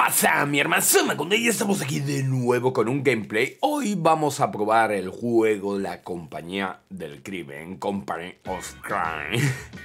pasa, mi hermano Macondo? Y estamos aquí de nuevo con un gameplay. Hoy vamos a probar el juego La Compañía del Crimen, Company of Crime.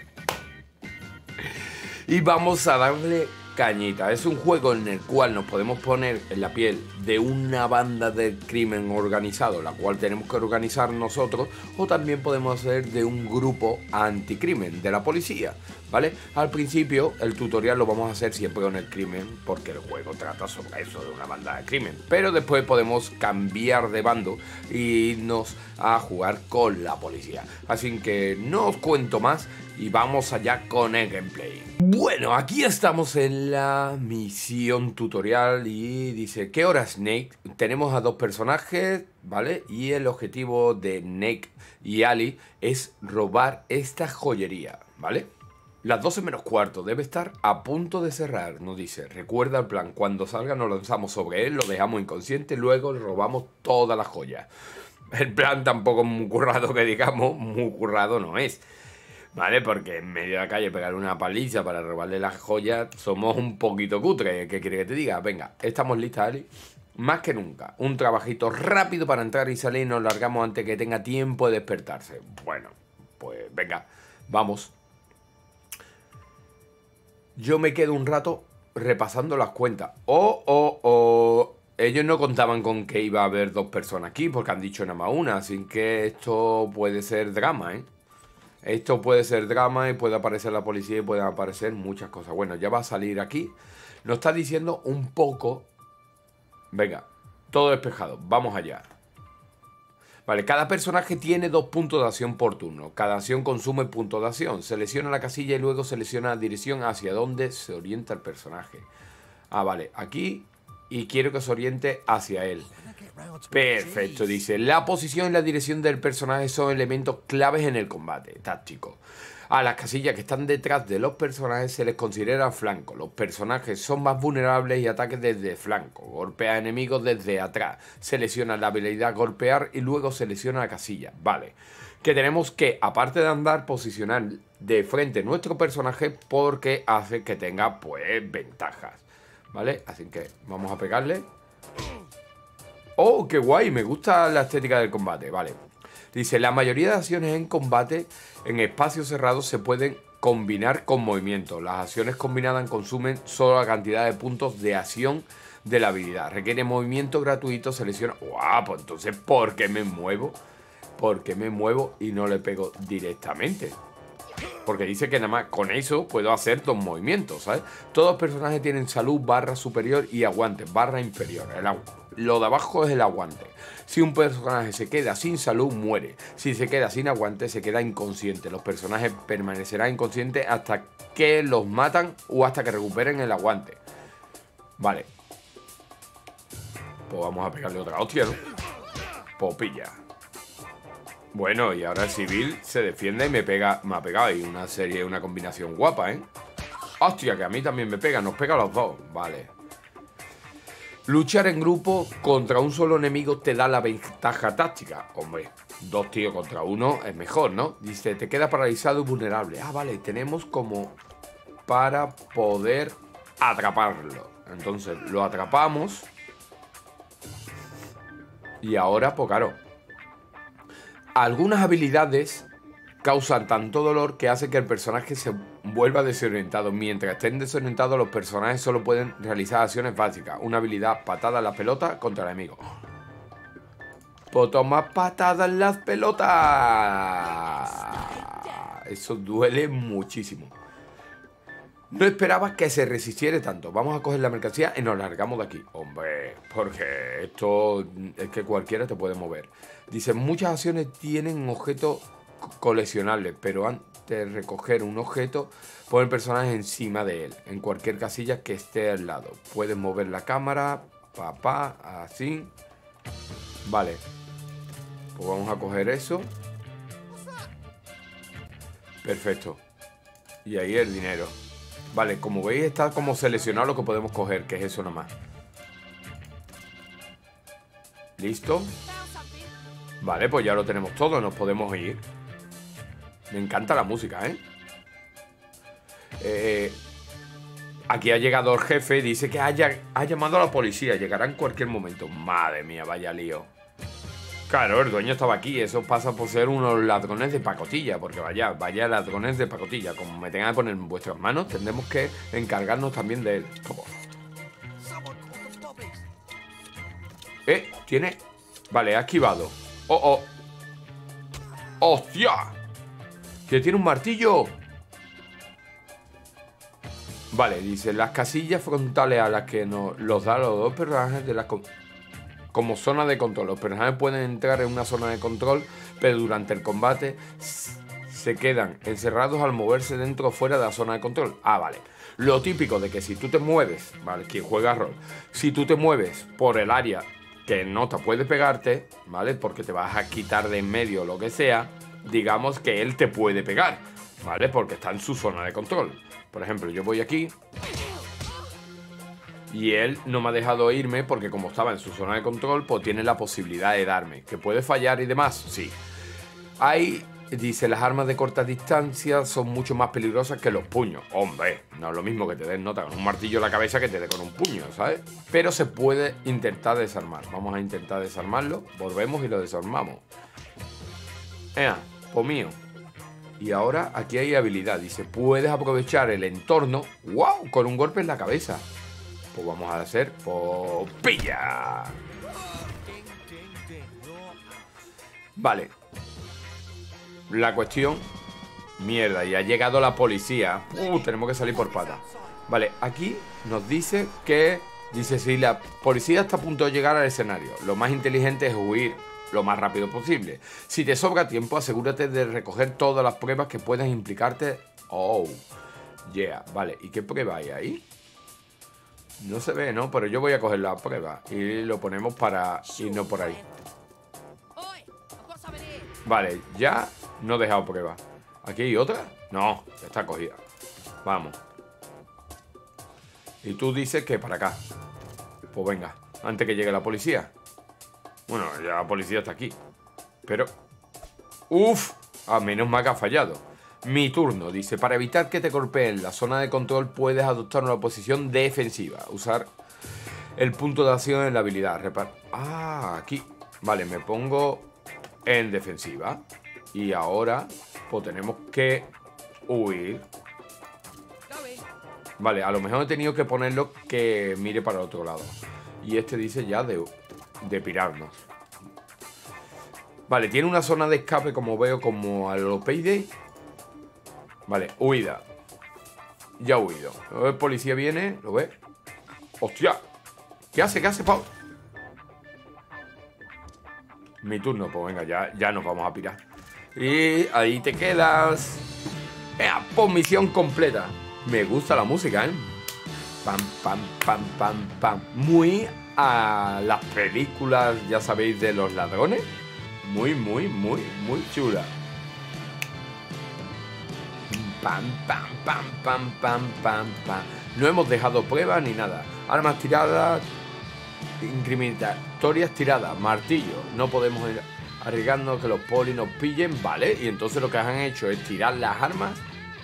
Y vamos a darle cañita. Es un juego en el cual nos podemos poner en la piel de una banda de crimen organizado, la cual tenemos que organizar nosotros, o también podemos ser de un grupo anticrimen, de la policía, ¿vale? Al principio el tutorial lo vamos a hacer siempre con el crimen, porque el juego trata sobre eso, de una banda de crimen. Pero después podemos cambiar de bando e irnos a jugar con la policía. Así que no os cuento más y vamos allá con el gameplay. Bueno, aquí estamos en la misión tutorial y dice, ¿qué hora es Snake? Tenemos a dos personajes, ¿vale? Y el objetivo de Snake y Ali es robar esta joyería, ¿vale? Las 12 menos cuarto, debe estar a punto de cerrar, nos dice. Recuerda el plan, cuando salga nos lanzamos sobre él, lo dejamos inconsciente, luego le robamos todas las joyas. El plan tampoco es muy currado, que digamos, muy currado no es. ¿Vale? Porque en medio de la calle pegar una paliza para robarle las joyas, somos un poquito cutre. ¿Qué quiere que te diga? Venga, estamos listas, Ali. Más que nunca, un trabajito rápido para entrar y salir y nos largamos antes que tenga tiempo de despertarse. Bueno, pues venga, vamos. Yo me quedo un rato repasando las cuentas. Ellos no contaban con que iba a haber dos personas aquí, porque han dicho nada más una, así que esto puede ser drama, ¿eh? Esto puede ser drama y puede aparecer la policía y pueden aparecer muchas cosas. Bueno, ya va a salir aquí. Nos está diciendo un poco... Venga, todo despejado. Vamos allá. Vale, cada personaje tiene 2 puntos de acción por turno. Cada acción consume puntos de acción. Selecciona la casilla y luego selecciona la dirección hacia donde se orienta el personaje. Ah, vale, aquí... Y quiero que se oriente hacia él. Perfecto, dice. La posición y la dirección del personaje son elementos claves en el combate táctico. A las casillas que están detrás de los personajes se les considera flanco. Los personajes son más vulnerables y ataques desde flanco. Golpea a enemigos desde atrás. Selecciona la habilidad golpear y luego selecciona la casilla. Vale. Que tenemos que, aparte de andar, posicionar de frente nuestro personaje porque hace que tenga, pues, ventajas. ¿Vale? Así que vamos a pegarle. ¡Oh, qué guay! Me gusta la estética del combate. Vale. Dice, la mayoría de acciones en combate en espacios cerrados se pueden combinar con movimientos. Las acciones combinadas consumen solo la cantidad de puntos de acción de la habilidad. Requiere movimiento gratuito, selecciona... ¡Guau! Pues entonces, ¿por qué me muevo? ¿Por qué me muevo y no le pego directamente? Porque dice que nada más con eso puedo hacer 2 movimientos, ¿sabes? Todos los personajes tienen salud, barra superior y aguante, barra inferior. Lo de abajo es el aguante. Si un personaje se queda sin salud, muere. Si se queda sin aguante, se queda inconsciente. Los personajes permanecerán inconscientes hasta que los matan o hasta que recuperen el aguante. Vale. Pues vamos a pegarle otra hostia, ¿no? Popilla. Bueno, y ahora el civil se defiende y me ha pegado ahí una combinación guapa, ¿eh? Hostia, que a mí también me pega, nos pega a los dos, vale. Luchar en grupo contra un solo enemigo te da la ventaja táctica. Hombre, 2 tíos contra 1 es mejor, ¿no? Dice, te queda paralizado y vulnerable. Ah, vale, tenemos como para poder atraparlo. Entonces, lo atrapamos. Y ahora, pues claro, algunas habilidades causan tanto dolor que hace que el personaje se vuelva desorientado. Mientras estén desorientados, los personajes solo pueden realizar acciones básicas. Una habilidad, patada en la pelota contra el enemigo. Pues toma patada en las pelotas. Eso duele muchísimo. No esperaba que se resistiera tanto. Vamos a coger la mercancía y nos largamos de aquí. Hombre, porque esto es que cualquiera te puede mover. Dice, muchas acciones tienen objetos coleccionables, pero antes de recoger un objeto, pon el personaje encima de él, en cualquier casilla que esté al lado. Puedes mover la cámara, así. Vale. Pues vamos a coger eso. Perfecto. Y ahí el dinero. Vale, como veis está como seleccionado lo que podemos coger, que es eso nomás. ¿Listo? Vale, pues ya lo tenemos todo, nos podemos ir. Me encanta la música, ¿eh? Aquí ha llegado el jefe, dice que ha llamado a la policía, llegará en cualquier momento. Madre mía, vaya lío. Claro, el dueño estaba aquí, eso pasa por ser unos ladrones de pacotilla, porque vaya ladrones de pacotilla. Como me tengan que poner en vuestras manos, tendremos que encargarnos también de él. ¿Cómo? Tiene... Vale, ha esquivado. ¡Oh! ¡Hostia! ¿Que tiene un martillo? Vale, dice, las casillas frontales a las que nos los da los dos personajes de las... Como zona de control. Los personajes pueden entrar en una zona de control, pero durante el combate se quedan encerrados al moverse dentro o fuera de la zona de control. Ah, vale. Lo típico de que si tú te mueves, ¿vale? Quien juega rol, si tú te mueves por el área que no te puede pegarte, ¿vale? Porque te vas a quitar de en medio o lo que sea, digamos que él te puede pegar, ¿vale? Porque está en su zona de control. Por ejemplo, yo voy aquí y él no me ha dejado irme porque como estaba en su zona de control, pues tiene la posibilidad de darme. ¿Que puede fallar y demás? Sí. Hay, dice, las armas de corta distancia son mucho más peligrosas que los puños. Hombre, no es lo mismo que te den nota con un martillo en la cabeza que te dé con un puño, ¿sabes? Pero se puede intentar desarmar. Vamos a intentar desarmarlo. Volvemos y lo desarmamos. Pues mío. Y ahora aquí hay habilidad. Dice, puedes aprovechar el entorno. ¡Wow! Con un golpe en la cabeza. Pues vamos a hacer... Pues... ¡Pilla! Vale. La cuestión... Mierda, y ha llegado la policía. Tenemos que salir por patas. Vale, aquí nos dice que... Dice, si la policía está a punto de llegar al escenario, lo más inteligente es huir lo más rápido posible. Si te sobra tiempo, asegúrate de recoger todas las pruebas que puedan implicarte. Oh, yeah. Vale, ¿y qué prueba hay ahí? No se ve, ¿no? Pero yo voy a coger la prueba y lo ponemos para irnos por ahí. Vale, ya no he dejado prueba. ¿Aquí hay otra? No, ya está cogida. Vamos. Y tú dices que para acá. Pues venga, antes que llegue la policía. Bueno, ya la policía está aquí. Pero... ¡Uf! A menos mal que ha fallado. Mi turno, dice, para evitar que te golpeen la zona de control puedes adoptar una posición defensiva. Usar el punto de acción en la habilidad. Aquí. Vale, me pongo en defensiva. Y ahora, pues tenemos que huir. Vale, a lo mejor he tenido que ponerlo que mire para el otro lado. Y este dice ya de pirarnos. Vale, tiene una zona de escape como veo como a lo Payday. Vale, huida. Ya ha huido. El policía viene, ¿lo ves? ¡Hostia! ¿Qué hace? ¿Qué hace, Pau? Mi turno, pues venga, ya nos vamos a pirar. Y ahí te quedas. Pues misión completa. Me gusta la música, ¿eh? Pam, pam, pam, pam, pam. Muy a las películas, ya sabéis, de los ladrones. Muy, muy, muy, muy chula. Pam, pam, pam, pam, pam, pam, pam. No hemos dejado pruebas ni nada. Armas tiradas, incriminatorias tiradas, martillo. No podemos ir arriesgando que los polis nos pillen, ¿vale? Y entonces lo que han hecho es tirar las armas.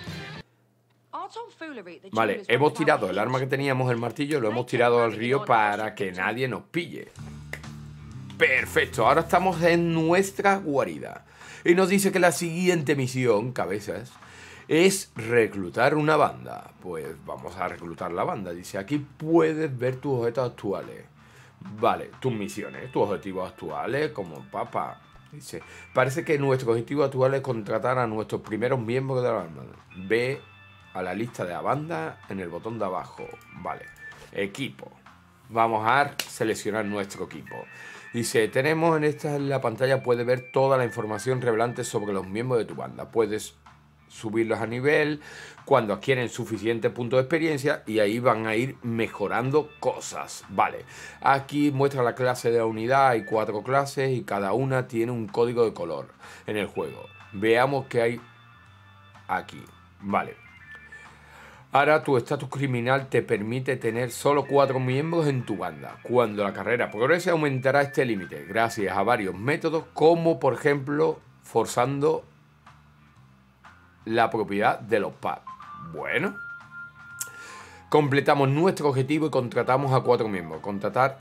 Vale, hemos tirado el arma que teníamos, el martillo, lo hemos tirado al río para que nadie nos pille. Perfecto, ahora estamos en nuestra guarida. Y nos dice que la siguiente misión, cabezas, es reclutar una banda. Pues vamos a reclutar la banda. Dice, aquí puedes ver tus objetos actuales. Vale, tus misiones, tus objetivos actuales, como papá. Dice, parece que nuestro objetivo actual es contratar a nuestros primeros miembros de la banda. Ve a la lista de la banda en el botón de abajo. Vale, equipo. Vamos a seleccionar nuestro equipo. Dice, tenemos en la pantalla, puedes ver toda la información revelante sobre los miembros de tu banda. Puedes subirlos a nivel cuando adquieren suficiente punto de experiencia y ahí van a ir mejorando cosas. Vale, aquí muestra la clase de la unidad. Hay 4 clases y cada una tiene un código de color en el juego. Veamos qué hay aquí. Vale. Ahora tu estatus criminal te permite tener solo 4 miembros en tu banda. Cuando la carrera progrese aumentará este límite gracias a varios métodos, como por ejemplo forzando la propiedad de los pubs. Bueno, Completamos nuestro objetivo y contratamos a 4 miembros. Contratar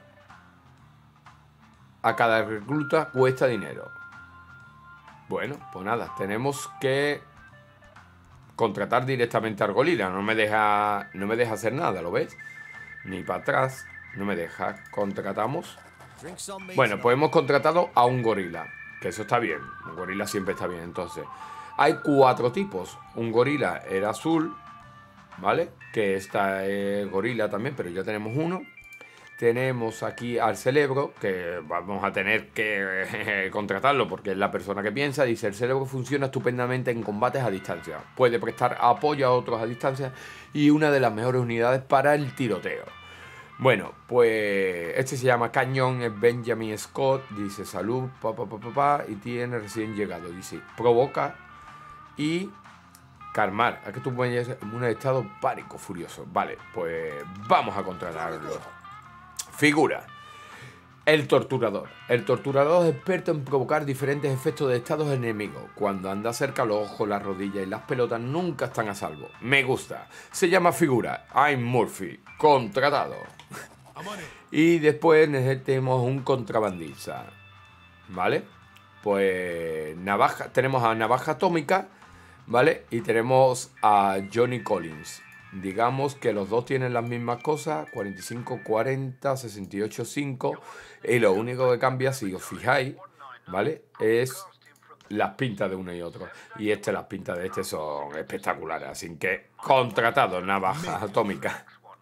a cada recluta cuesta dinero. Bueno, pues nada, tenemos que contratar directamente al gorila. No me deja hacer nada, ¿lo ves? Ni para atrás, no me deja. Contratamos. Bueno, pues hemos contratado a un gorila, que eso está bien. Un gorila siempre está bien. Entonces, hay 4 tipos. Un gorila era azul, ¿vale? Que esta es gorila también, pero ya tenemos uno. Tenemos aquí al cerebro, que vamos a tener que contratarlo porque es la persona que piensa. Dice, el cerebro funciona estupendamente en combates a distancia. Puede prestar apoyo a otros a distancia y una de las mejores unidades para el tiroteo. Bueno, pues este se llama Cañón, es Benjamin Scott. Dice, salud, y tiene recién llegado. Dice, provoca y calmar. Es que tú puedes en un estado pánico, furioso. Vale, pues vamos a contratarlo. Figura. El torturador. El torturador es experto en provocar diferentes efectos de estados enemigos. Cuando anda cerca, los ojos, las rodillas y las pelotas nunca están a salvo. Me gusta. Se llama Figura. I'm Murphy. Contratado. Y después necesitamos un contrabandista. ¿Vale? Pues navaja. Tenemos a Navaja Atómica. ¿Vale? Y tenemos a Johnny Collins. Digamos que los dos tienen las mismas cosas, 45, 40, 68, 5. Y lo único que cambia, si os fijáis, ¿vale? Es las pintas de uno y otro. Y las pintas de este son espectaculares. Así que, contratado, Navaja Atómica.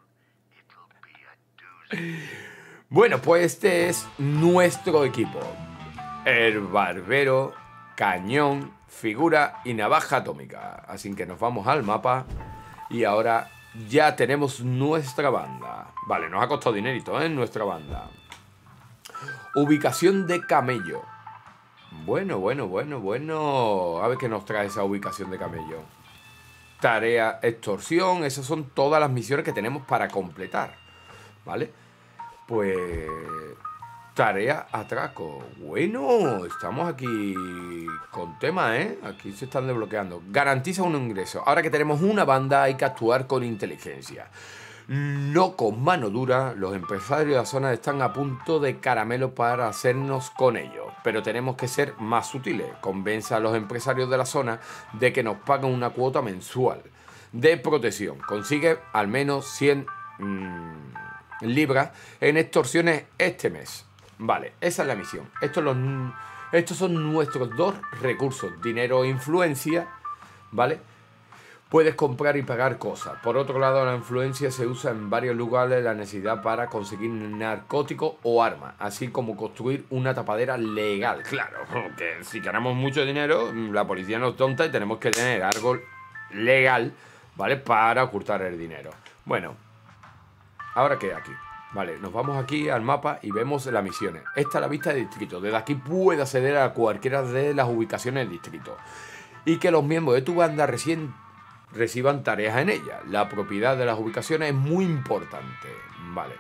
Bueno, pues este es nuestro equipo. El Barbero, Cañón, Figura y Navaja Atómica. Así que nos vamos al mapa. Y ahora ya tenemos nuestra banda. Vale, nos ha costado dinerito, ¿eh? Nuestra banda. Ubicación de camello. Bueno. A ver qué nos trae esa ubicación de camello. Tarea, extorsión. Esas son todas las misiones que tenemos para completar. ¿Vale? Pues... Tarea, atraco. Bueno, estamos aquí con tema, ¿eh? Aquí se están desbloqueando. Garantiza un ingreso. Ahora que tenemos una banda hay que actuar con inteligencia. No con mano dura. Los empresarios de la zona están a punto de caramelo para hacernos con ellos. Pero tenemos que ser más sutiles. Convence a los empresarios de la zona de que nos paguen una cuota mensual de protección. Consigue al menos 100 libras en extorsiones este mes. Vale, esa es la misión. Estos son nuestros 2 recursos. Dinero e influencia, ¿vale? Puedes comprar y pagar cosas. Por otro lado, la influencia se usa en varios lugares. La necesidad para conseguir narcóticos o armas, así como construir una tapadera legal. Claro, porque si ganamos mucho dinero, la policía nos tonta y tenemos que tener algo legal, ¿vale? Para ocultar el dinero. Bueno, ¿ahora qué aquí? Vale, nos vamos aquí al mapa y vemos las misiones. Esta es la vista de distrito. Desde aquí puedes acceder a cualquiera de las ubicaciones del distrito. Y que los miembros de tu banda reciban tareas en ella. La propiedad de las ubicaciones es muy importante. Vale.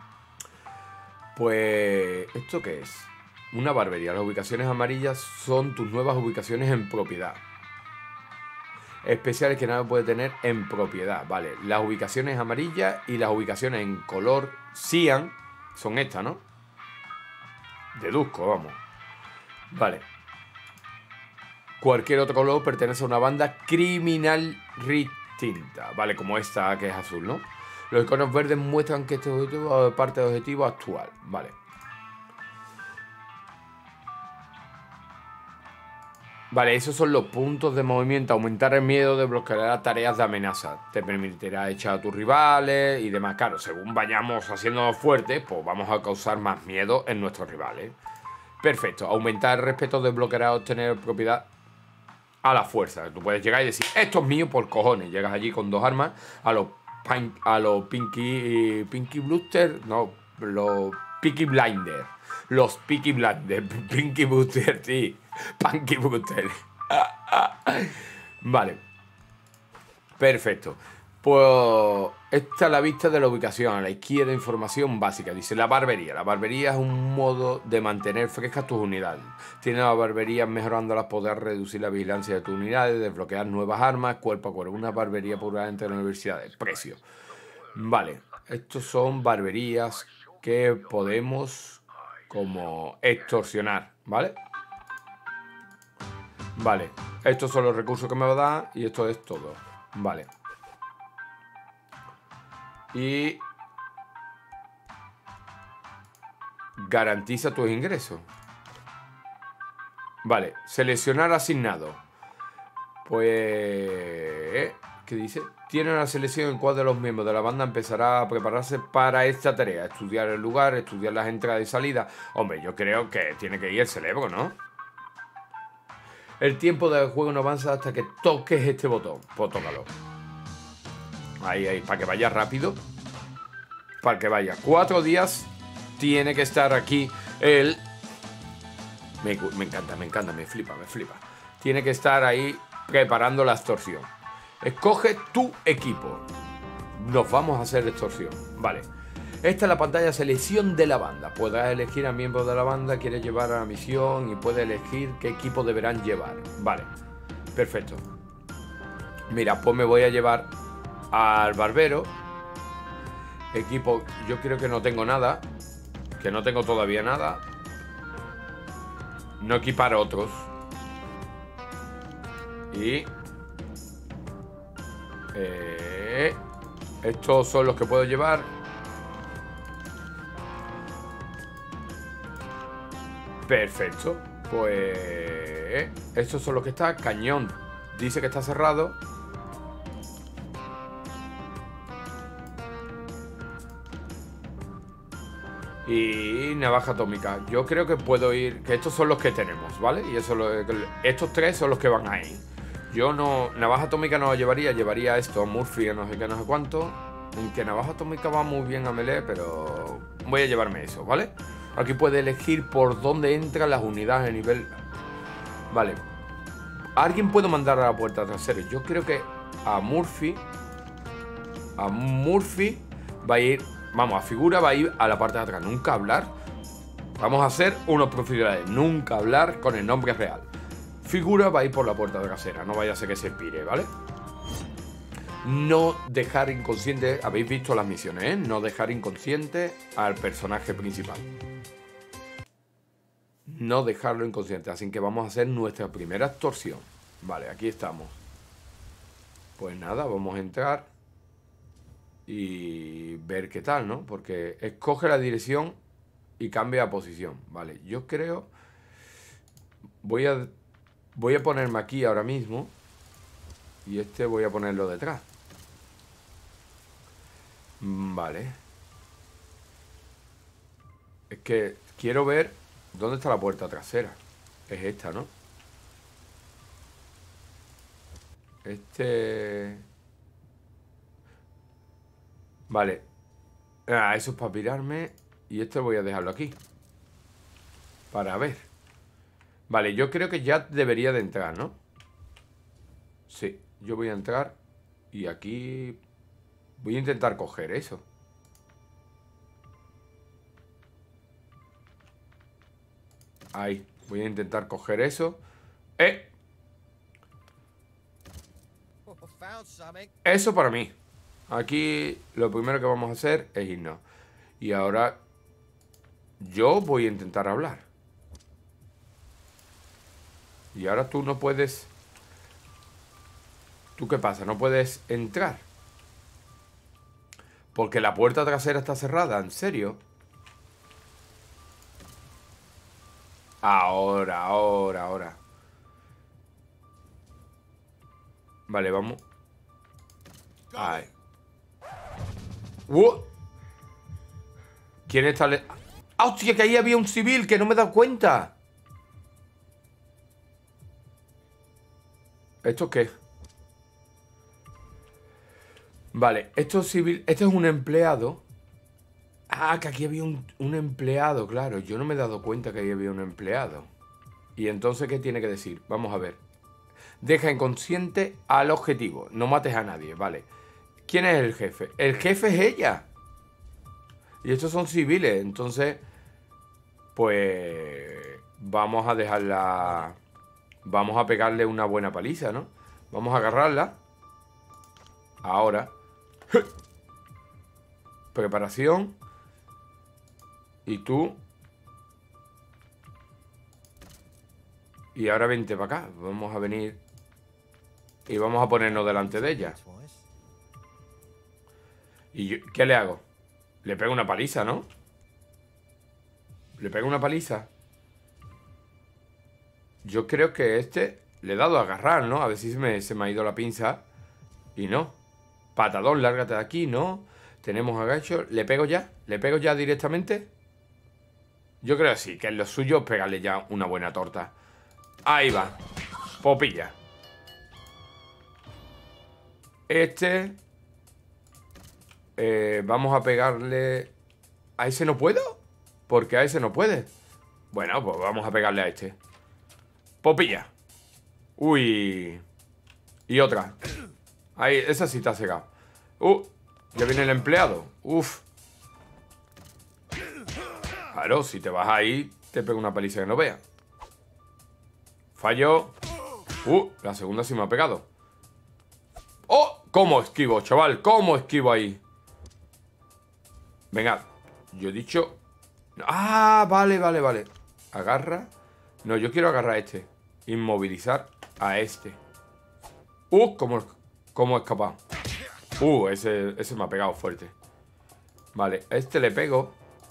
Pues... ¿esto qué es? Una barbería. Las ubicaciones amarillas son tus nuevas ubicaciones en propiedad. Especiales que nada puede tener en propiedad. Vale, las ubicaciones amarillas y las ubicaciones en color cian son estas, ¿no? Deduzco, vamos. Vale. Cualquier otro color pertenece a una banda criminal distinta. Vale, como esta que es azul, ¿no? Los iconos verdes muestran que este objetivo es parte del objetivo actual. Vale. Vale, esos son los puntos de movimiento. Aumentar el miedo desbloqueará tareas de amenaza. Te permitirá echar a tus rivales y demás. Claro, según vayamos haciéndonos fuertes, pues vamos a causar más miedo en nuestros rivales. Perfecto. Aumentar el respeto desbloqueará obtener propiedad a la fuerza. Tú puedes llegar y decir, esto es mío por cojones. Llegas allí con 2 armas a los Pinky Bluster. No, los Peaky Blinders. Los Peaky Blinders. Pinky Bluster, sí. Punky Booster. Vale. Perfecto. Pues esta es la vista de la ubicación. A la izquierda, información básica. Dice la barbería. La barbería es un modo de mantener frescas tus unidades. Tiene la barbería mejorándolas, poder reducir la vigilancia de tus unidades, desbloquear nuevas armas, cuerpo a cuerpo. Una barbería puramente de la universidad. Precio. Vale, estos son barberías que podemos como extorsionar, ¿vale? Vale, estos son los recursos que me va a dar y esto es todo. Vale. Y garantiza tus ingresos. Vale, seleccionar asignado. Pues... ¿qué dice? Tiene una selección en cual de los miembros de la banda empezará a prepararse para esta tarea. Estudiar el lugar, estudiar las entradas y salidas. Hombre, yo creo que tiene que ir el cerebro, ¿no? El tiempo del juego no avanza hasta que toques este botón. Pues tócalo. Ahí, para que vaya rápido. Para que vaya. 4 días tiene que estar aquí el... Me encanta, me flipa. Tiene que estar ahí preparando la extorsión. Escoge tu equipo. Nos vamos a hacer extorsión. Vale. Esta es la pantalla selección de la banda. Podrás elegir a miembros de la banda, quieres llevar a la misión y puedes elegir qué equipo deberán llevar. Vale. Perfecto. Mira, pues me voy a llevar al barbero. Equipo, yo creo que no tengo nada. Que no tengo todavía nada. No equipar otros. Y... estos son los que puedo llevar. Perfecto. Pues... estos son los que está. Cañón. Dice que está cerrado. Y navaja atómica. Yo creo que puedo ir... que estos son los que tenemos, ¿vale? Y eso estos 3 son los que van ahí. Yo no... navaja atómica no la llevaría. Llevaría esto, Murphy, no sé qué, no sé cuánto. Aunque navaja atómica va muy bien a melee, pero... voy a llevarme eso, ¿vale? Aquí puede elegir por dónde entran las unidades de nivel... Vale. Alguien puede mandar a la puerta trasera. Yo creo que a Murphy... va a ir... vamos, a figura va a ir a la parte de atrás. Nunca hablar. Vamos a hacer unos profesionales. Nunca hablar con el nombre real. Figura va a ir por la puerta trasera. No vaya a ser que se expire, ¿vale? No dejar inconsciente. Habéis visto las misiones, ¿eh? No dejar inconsciente al personaje principal. No dejarlo inconsciente. Así que vamos a hacer nuestra primera extorsión. Vale, aquí estamos. Pues nada, vamos a entrar y ver qué tal, ¿no? Porque escoge la dirección y cambia la posición. Vale, yo creo... Voy a ponerme aquí ahora mismo. Y este voy a ponerlo detrás. Vale. Es que quiero ver dónde está la puerta trasera. Es esta, ¿no? Vale. Eso es para pirarme. Y esto voy a dejarlo aquí. Para ver. Vale, yo creo que ya debería de entrar, ¿no? Sí, yo voy a entrar. Y aquí... voy a intentar coger eso. Ahí, voy a intentar coger eso. ¡Eh! Eso para mí. Aquí lo primero que vamos a hacer es irnos. Y ahora yo voy a intentar hablar. Y ahora tú no puedes... ¿Tú qué pasa? No puedes entrar. Porque la puerta trasera está cerrada, ¿en serio? Ahora. Vale, vamos. Ay. ¿Quién está? ¡Ah, hostia! Que ahí había un civil que no me he dado cuenta. ¿Esto qué? Vale, esto es civil. Este es un empleado. Ah, que aquí había un empleado, claro. Yo no me he dado cuenta que ahí había un empleado. Y entonces, ¿qué tiene que decir? Vamos a ver. Deja inconsciente al objetivo. No mates a nadie, vale. ¿Quién es el jefe? El jefe es ella. Y estos son civiles, entonces... pues... vamos a dejarla... vamos a pegarle una buena paliza, ¿no? Vamos a agarrarla. Ahora. Preparación. Y tú. Y ahora vente para acá. Vamos a venir. Y vamos a ponernos delante de ella. ¿Y yo, qué le hago? Le pego una paliza, ¿no? Le pego una paliza. Yo creo que le he dado a agarrar, ¿no? A ver si se me ha ido la pinza. Y no. Patadón, lárgate de aquí, ¿no? Tenemos agacho. ¿Le pego ya? ¿Le pego ya directamente? Yo creo que sí, que es lo suyo pegarle ya una buena torta. Ahí va. Popilla. Vamos a pegarle... ¿A ese no puedo? Porque a ese no puede. Bueno, pues vamos a pegarle a este. Popilla. Uy. Y otra. Ahí, esa sí está cegada. Ya viene el empleado. Uf. Claro, si te vas ahí, te pego una paliza que no veas. Fallo. La segunda sí me ha pegado. ¡Oh! ¿Cómo esquivo, chaval? ¿Cómo esquivo ahí? Venga. Yo he dicho... Ah, vale. Agarra. No, yo quiero agarrar a este. Inmovilizar a este. ¿Cómo he escapado? Ese me ha pegado fuerte. Vale, a este le pego.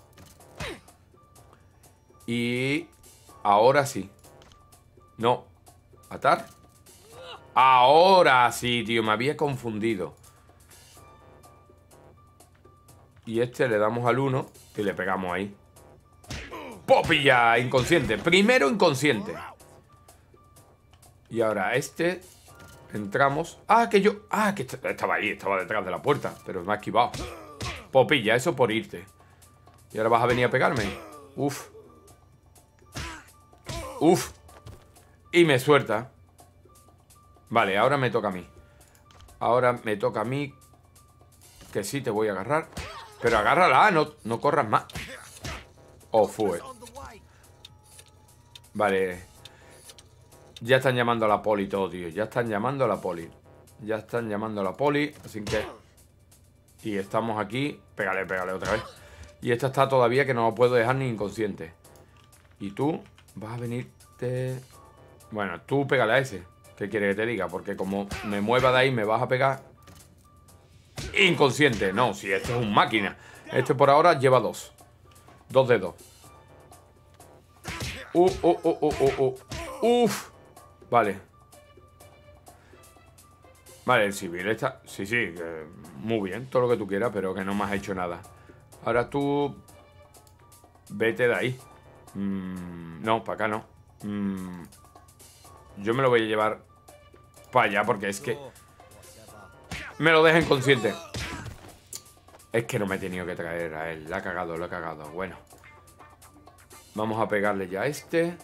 Y... ahora sí. No. ¿Atar? Ahora sí, tío. Me había confundido. Y le damos al 1 y le pegamos ahí. ¡Popilla! Inconsciente. Primero inconsciente. Y ahora entramos. Que estaba ahí, estaba detrás de la puerta. Pero me ha esquivado. Popilla, eso por irte. Y ahora vas a venir a pegarme. Uf. Y me suelta. Vale, ahora me toca a mí. Que sí te voy a agarrar. Pero agárrala, no corras más. Fue. Vale. Ya están llamando a la poli todo, tío. Ya están llamando a la poli. Así que... Y estamos aquí. Pégale otra vez. Y esta está todavía que no lo puedo dejar ni inconsciente. Y tú vas a venirte... Bueno, tú pégale a ese. ¿Qué quiere que te diga? Porque como me mueva de ahí me vas a pegar. Inconsciente. No, si este es un máquina. Por ahora lleva 2. 2 dedos. Uf. Vale. Vale, el civil está... Sí, muy bien, todo lo que tú quieras, pero que no me has hecho nada. Ahora tú... Vete de ahí. No, para acá no. Yo me lo voy a llevar para allá porque es que... Me lo deja inconsciente. Es que no me he tenido que traer a él. Lo he cagado. Bueno. Vamos a pegarle ya a este.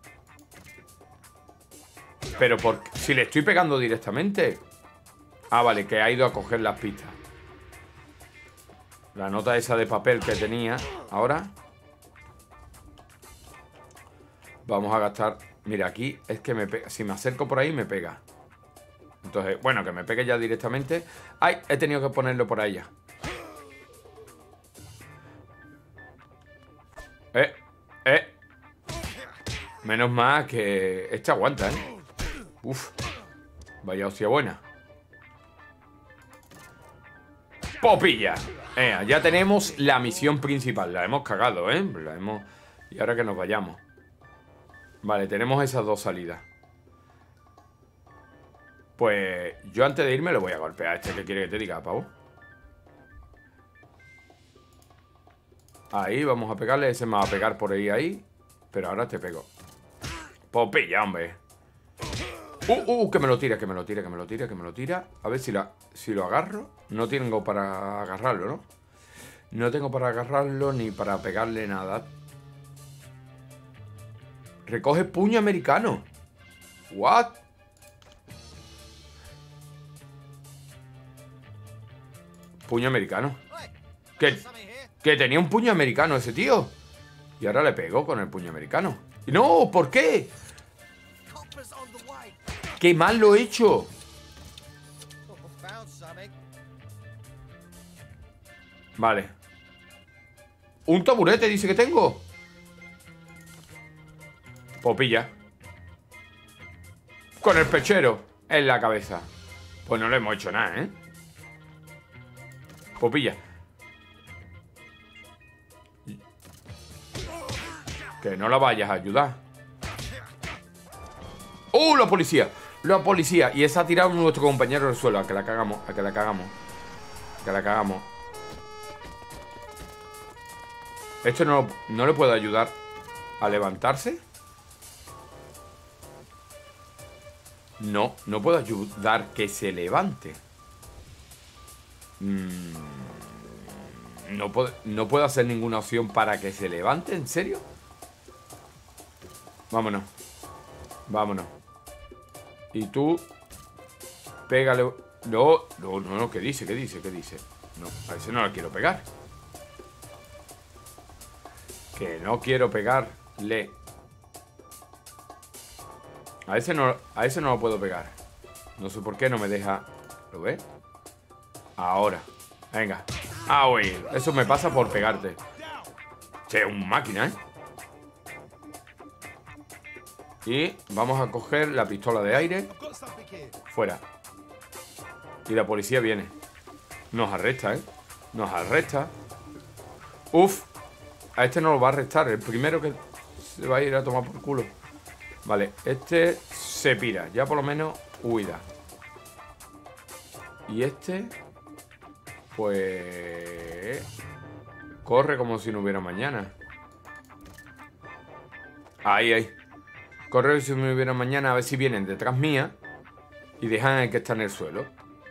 Pero si le estoy pegando directamente... Ah, vale, que ha ido a coger las pistas. La nota esa de papel que tenía. Ahora vamos a gastar... Mira, aquí es que me pega. Si me acerco por ahí, me pega. Entonces, bueno, que me pegue ya directamente. ¡Ay! He tenido que ponerlo por ahí ya. Menos mal que... Este aguanta, ¿eh? Uf. Vaya hostia buena. ¡Popilla! Ya tenemos la misión principal. La hemos cagado, ¿eh? Y ahora que nos vayamos. Vale, tenemos esas 2 salidas. Pues yo antes de irme le voy a golpear a este. ¿Qué quiere que te diga, pavo? Ahí, vamos a pegarle. Ese me va a pegar por ahí. Pero ahora te pego. Popilla, hombre. Que me lo tira. A ver si lo agarro. No tengo para agarrarlo, ¿no? No tengo para agarrarlo ni para pegarle nada. Recoge puño americano. What? Puño americano. Que tenía un puño americano ese tío. Y ahora le pegó con el puño americano. ¡No! ¿Por qué? ¡Qué mal lo he hecho! Vale. Un taburete dice que tengo. Popilla. Con el pechero en la cabeza. Pues no le hemos hecho nada, ¿eh? Popilla. Que no la vayas a ayudar. ¡Oh, la policía! La policía. Y esa ha tirado a nuestro compañero del suelo. A que la cagamos, a que la cagamos. A que la cagamos. ¿Esto no le puedo ayudar a levantarse? No, no puedo ayudar que se levante. No puedo hacer ninguna opción para que se levante, ¿en serio? Vámonos. Vámonos. Y tú pégale. No, ¿qué dice? ¿Qué dice? No, a ese no le quiero pegar. Que no quiero pegarle. A ese no lo puedo pegar. No sé por qué no me deja. ¿Lo ves? Ahora. Venga. Ah, uy. Eso me pasa por pegarte. Che, un máquina, ¿eh? Y vamos a coger la pistola de aire. Fuera. Y la policía viene. Nos arresta, ¿eh? Nos arresta. Uf. A este no lo va a arrestar. El primero que se va a ir a tomar por culo. Vale, este se pira. Ya por lo menos huida. Y este, pues, corre como si no hubiera mañana. Ahí. Corre como si no hubiera mañana. A ver si vienen detrás mía y dejan el que está en el suelo.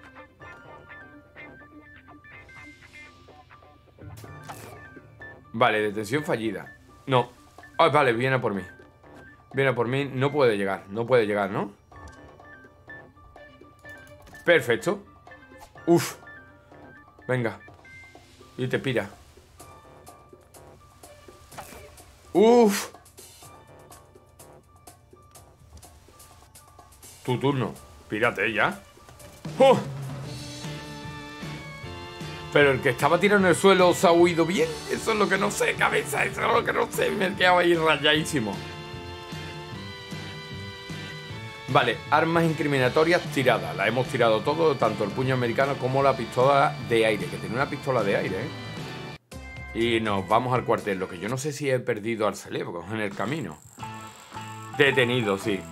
Vale, detención fallida. No. Ah, vale, viene por mí. Viene por mí, no puede llegar, ¿no? Perfecto. Uf. Venga. Y te pira. Uf. Tu turno. Pírate ya. ¡Oh! Pero el que estaba tirado en el suelo se ha huido bien. Eso es lo que no sé, cabeza. Eso es lo que no sé. Me he quedado ahí rayadísimo. Vale, armas incriminatorias tiradas. La hemos tirado todo, tanto el puño americano como la pistola de aire. Que tiene una pistola de aire, ¿eh? Y nos vamos al cuartel. Lo que yo no sé si he perdido al cerebro en el camino. Detenido, sí.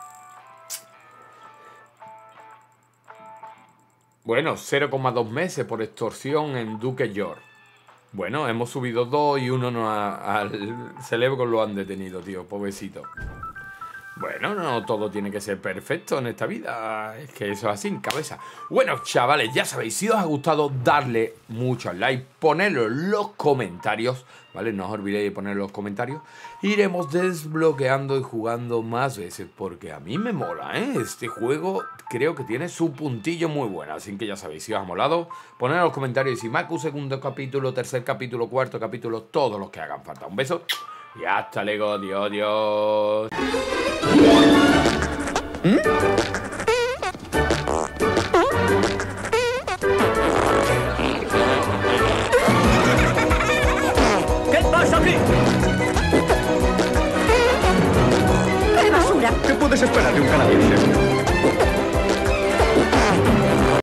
Bueno, 0,2 meses por extorsión en Duque York. Bueno, hemos subido 2 y uno al cerebro lo han detenido, tío, pobrecito. Bueno, no todo tiene que ser perfecto en esta vida. Es que eso es así, en cabeza. Bueno, chavales, ya sabéis, si os ha gustado, darle mucho al like, ponerlo en los comentarios, ¿vale? No os olvidéis de poner en los comentarios. Iremos desbloqueando y jugando más veces, porque a mí me mola, ¿eh? Este juego creo que tiene su puntillo muy bueno. Así que ya sabéis, si os ha molado, poned en los comentarios y si Macu, segundo capítulo, tercer capítulo, cuarto capítulo, todos los que hagan falta. Un beso y hasta luego, adiós.